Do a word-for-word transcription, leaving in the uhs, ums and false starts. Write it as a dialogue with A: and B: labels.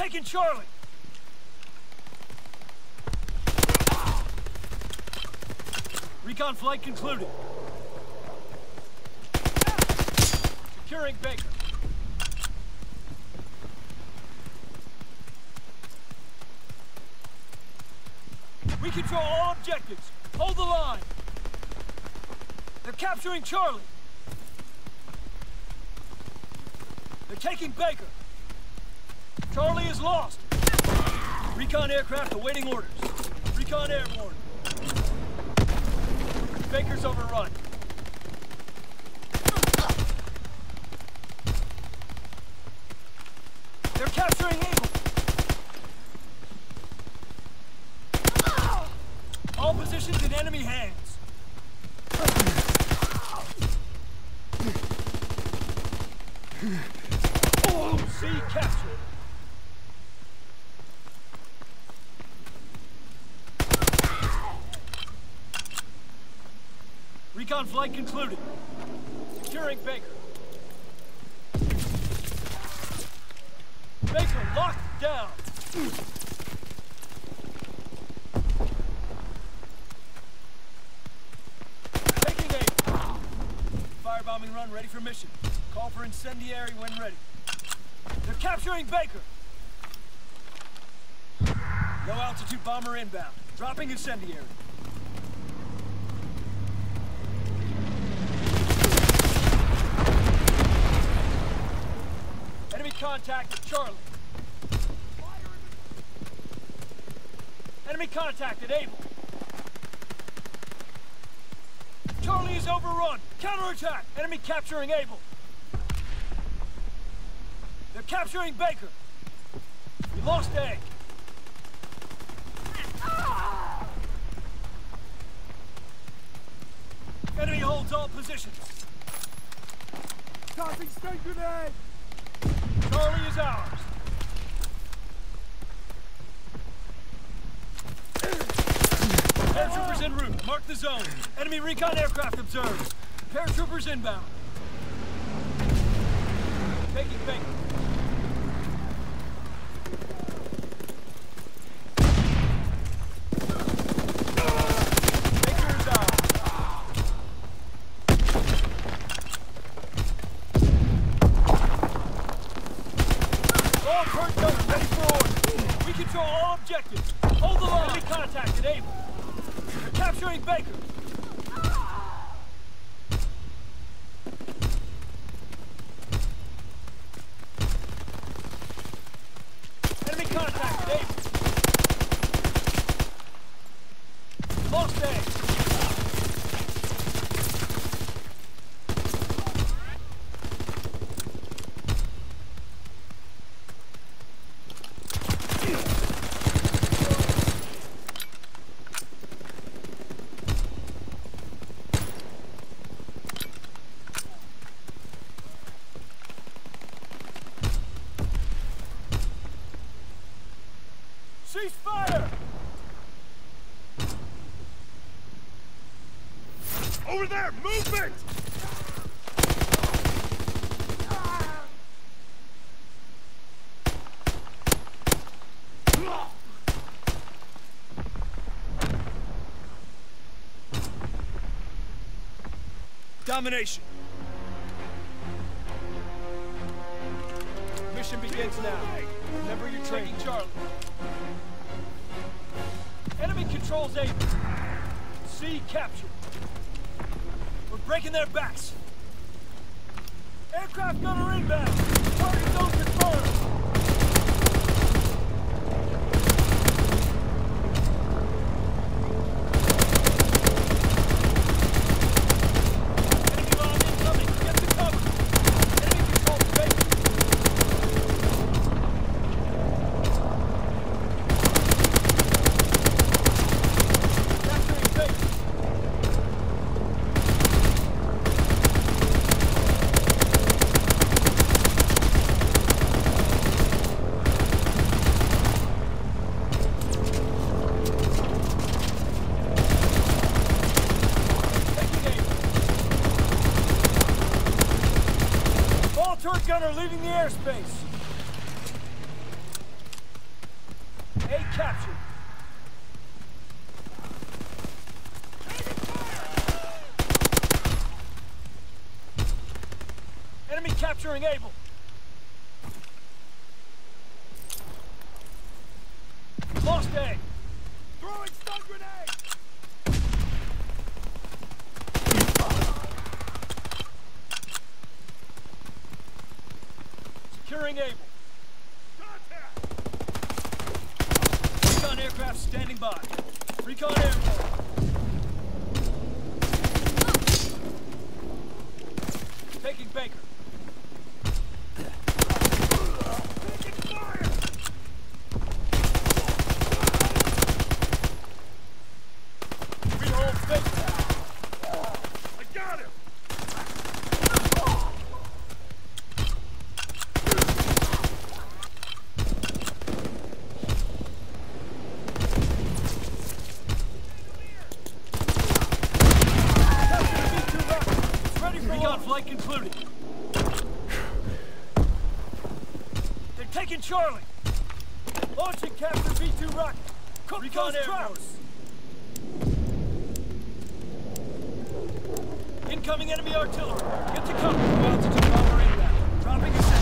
A: taking Charlie! Recon flight concluded. Securing Baker. We control all objectives. Hold the line. They're capturing Charlie. They're taking Baker. Charlie is lost. Recon aircraft awaiting orders. Recon airborne. Baker's overrun. They're capturing Able. All positions in enemy hands. C captured. Recon flight concluded. Securing Baker. Baker locked down. Taking aim. Firebombing run ready for mission. Call for incendiary when ready. They're capturing Baker. Low altitude bomber inbound. Dropping incendiary. Enemy contact at Charlie. Enemy contact at Able. Charlie is overrun. Counterattack. Enemy capturing Able. They're capturing Baker. We lost A. Enemy holds all positions.
B: Tossing stun grenade!
A: Charlie is ours. Paratroopers en route. Mark the zone. Enemy recon aircraft observed. Paratroopers inbound. Taking Baker. Baker is ours. All turret gunners ready for order. We control all objectives. Hold the line. Enemy contact at Able. They're capturing Baker. Enemy contact at Able. Lost A. Cease fire!
B: Over there! Movement!
A: Domination. Mission begins now. Remember you're taking Charlie. Enemy controls Able. C captured. We're breaking their backs. Aircraft gunner inbound. Target zone confirmed. Enemy bomb incoming. Get to cover. Enemy controls Baker. Capturing Baker. Turret gunner leaving the airspace. captured. Enemy capturing Able. Lost A.
B: Throwing stun grenade!
A: Securing Able.
B: Contact!
A: Recon aircraft standing by. Recon airborne. Taking Baker.
B: Taking fire!
A: We hold Baker.
B: I got him!
A: Recon flight concluded. They're taking Charlie. Launching capture V two rocket. Cook Recon those traps. Incoming enemy artillery. Get to cover. Altitude power inbound. Dropping a